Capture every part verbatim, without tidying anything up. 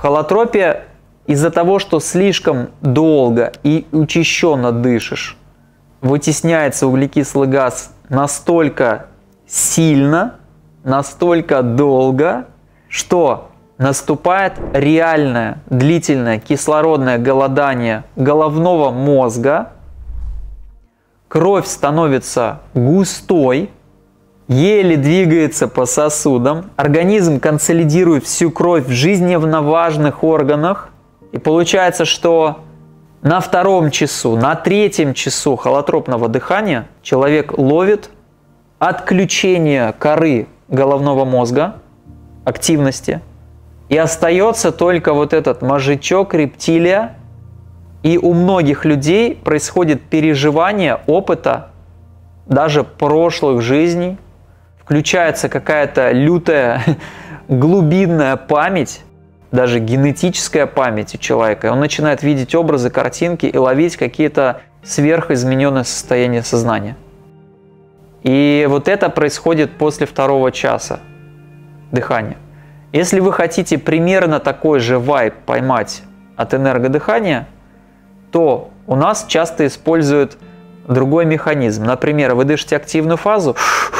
холотропе из-за того, что слишком долго и учащенно дышишь, вытесняется углекислый газ настолько сильно, настолько долго, что наступает реальное длительное кислородное голодание головного мозга, кровь становится густой, еле двигается по сосудам, организм консолидирует всю кровь в жизненно важных органах, и получается, что на втором часу, на третьем часу холотропного дыхания человек ловит отключение коры головного мозга, активности, и остается только вот этот мозжечок, рептилия, и у многих людей происходит переживание опыта даже прошлых жизней, включается какая-то лютая глубинная память, даже генетическая память у человека, и он начинает видеть образы, картинки и ловить какие-то сверхизмененные состояния сознания. И вот это происходит после второго часа дыхания. Если вы хотите примерно такой же вайб поймать от энергодыхания, то у нас часто используют другой механизм. Например, вы дышите активную фазу,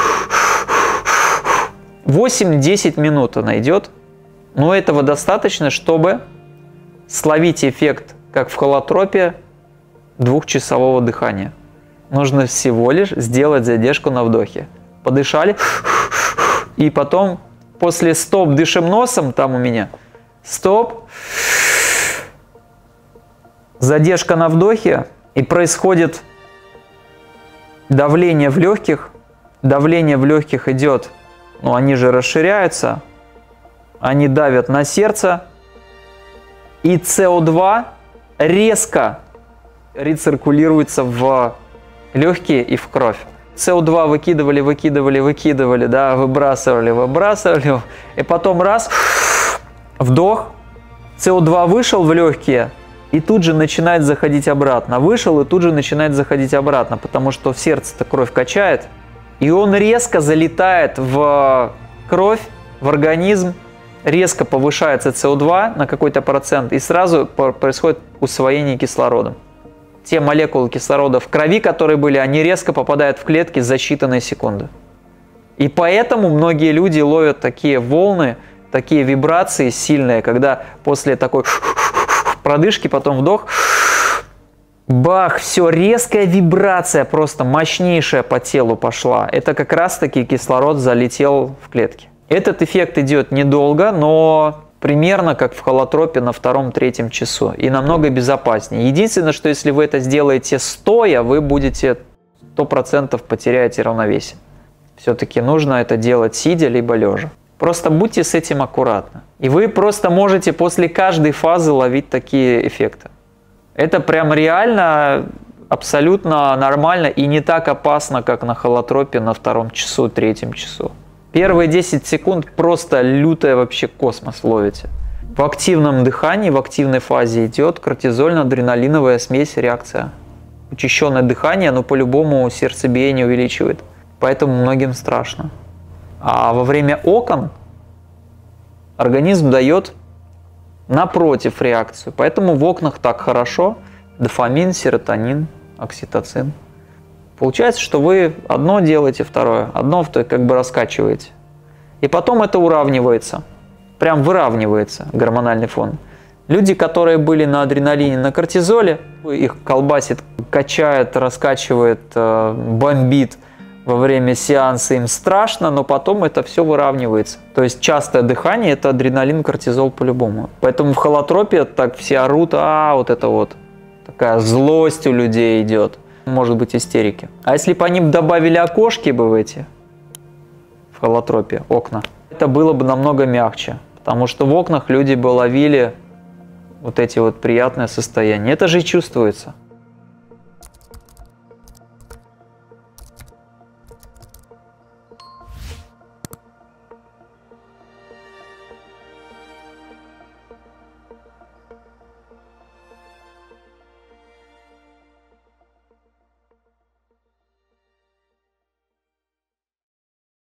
восемь-десять минут она идет, но этого достаточно, чтобы словить эффект, как в холотропе, двухчасового дыхания. Нужно всего лишь сделать задержку на вдохе. Подышали, и потом после стоп дышим носом, там у меня, стоп, задержка на вдохе, и происходит давление в легких. Давление в легких идет, ну они же расширяются, они давят на сердце, и С О два резко рециркулируется в легкие и в кровь. С О два выкидывали, выкидывали, выкидывали, да, выбрасывали, выбрасывали, и потом раз, вдох, С О два вышел в легкие, и тут же начинает заходить обратно. Вышел и тут же начинает заходить обратно, потому что в сердце-то кровь качает, и он резко залетает в кровь, в организм, резко повышается С О два на какой-то процент, и сразу происходит усвоение кислорода. Те молекулы кислорода в крови, которые были, они резко попадают в клетки за считанные секунды. И поэтому многие люди ловят такие волны, такие вибрации сильные, когда после такой продышки, потом вдох, бах, все, резкая вибрация, просто мощнейшая по телу пошла. Это как раз-таки кислород залетел в клетки. Этот эффект идет недолго, но примерно как в холотропе на втором-третьем часу, и намного безопаснее. Единственное, что если вы это сделаете стоя, вы будете сто процентов потеряете равновесие. Все-таки нужно это делать сидя либо лежа. Просто будьте с этим аккуратны. И вы просто можете после каждой фазы ловить такие эффекты. Это прям реально абсолютно нормально и не так опасно, как на холотропе на втором часу, третьем часу. Первые десять секунд просто лютая вообще космос ловите. В активном дыхании, в активной фазе идет кортизольно-адреналиновая смесь, реакция. Учащенное дыхание, оно по-любому сердцебиение увеличивает. Поэтому многим страшно. А во время окон организм дает напротив реакцию. Поэтому в окнах так хорошо. Дофамин, серотонин, окситоцин. Получается, что вы одно делаете, второе, одно как бы раскачиваете. И потом это уравнивается, прям выравнивается гормональный фон. Люди, которые были на адреналине, на кортизоле, их колбасит, качает, раскачивает, бомбит во время сеанса, им страшно, но потом это все выравнивается. То есть частое дыхание – это адреналин, кортизол по-любому. Поэтому в холотропе так все орут, а вот это вот, такая злость у людей идет. Может быть истерики. А если бы они добавили окошки бы в эти, в холотропе, окна, это было бы намного мягче. Потому что в окнах люди бы ловили вот эти вот приятные состояния. Это же и чувствуется.